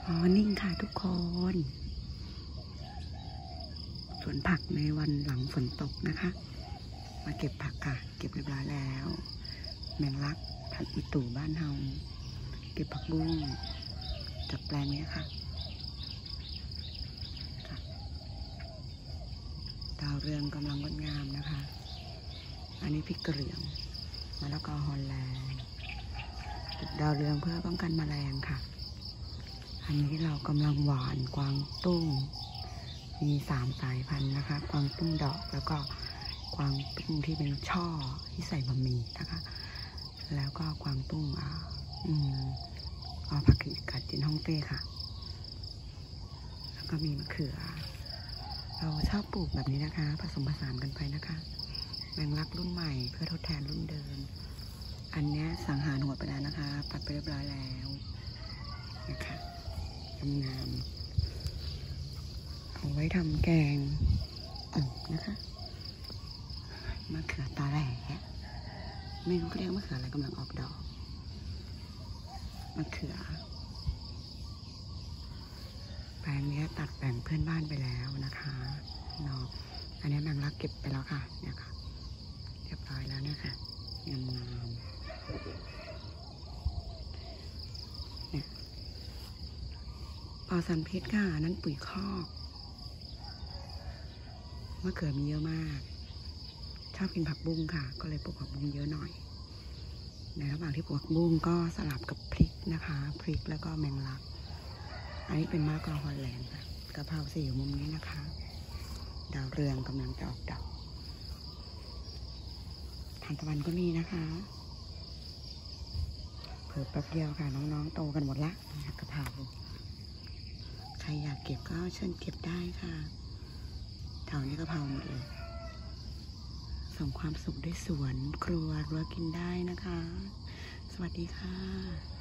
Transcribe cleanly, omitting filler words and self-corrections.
มอร์นิ่งค่ะทุกคนสวนผักในวันหลังฝนตกนะคะมาเก็บผักค่ะเก็บเรียบร้อยแล้วแมงลักผักอีตู่บ้านเฮาเก็บผักบุ้งจากแปลงนี้ค่ะดาวเรืองกำลังงดงามนะคะอันนี้พริกกระเหรี่ยงมะละกอฮอลแลนด์ดาวเรืองเพื่อป้องกันแมลงค่ะอันนี้เรากำลังหวานกวางตุ้งมี3 สายพันธุ์นะคะกวางตุ้งดอกแล้วก็กวางตุ้งที่เป็นช่อที่ใส่บะหมี่นะคะแล้วก็กวางตุ้งผักกาดจีนฮ่องเต้ค่ะแล้วก็มีมะเขือเราชอบปลูกแบบนี้นะคะผสมผสานกันไปนะคะแมงลักรุ่นใหม่เพื่อทดแทนรุ่นเดิมอันนี้สังหารหัวไปแล้วนะคะปัดไปเรียบร้อยแล้วนะคะงามเอาไว้ทำแกงนะคะมะเขือตาแหล่ไม่รู้เรียกมะเขืออะไรกำลังออกดอกมะเขือแปลงนี้ตัดแบ่งเพื่อนบ้านไปแล้วนะคะเนาะอันนี้แมงลักเก็บไปแล้วค่ะเนี่ยค่ะเรียบร้อยแล้วเนี่ยค่ะงามเนี่ยปลอดสารพิษค่ะนั้นปุ๋ยคอกมะเขือมีเยอะมากชอบกินผักบุ้งค่ะก็เลยปลูกผักบุ้งเยอะหน่อยในระหว่างที่ปลูกผักบุ้งก็สลับกับพริกนะคะพริกแล้วก็แมงลักอันนี้เป็นมะละกอฮอลแลนด์ค่ะกะเพราสีอยู่มุมนี้นะคะดาวเรืองกำลังจะออกดอกทานตะวันก็มีนะคะเพิ่มแป๊บเดียวค่ะน้องๆโตกันหมดละกะเพราใครอยากเก็บก็เชิญเก็บได้ค่ะแถวนี้กะเพราหมดเลยส่งความสุขด้วยสวนครัวรั้วกินได้นะคะสวัสดีค่ะ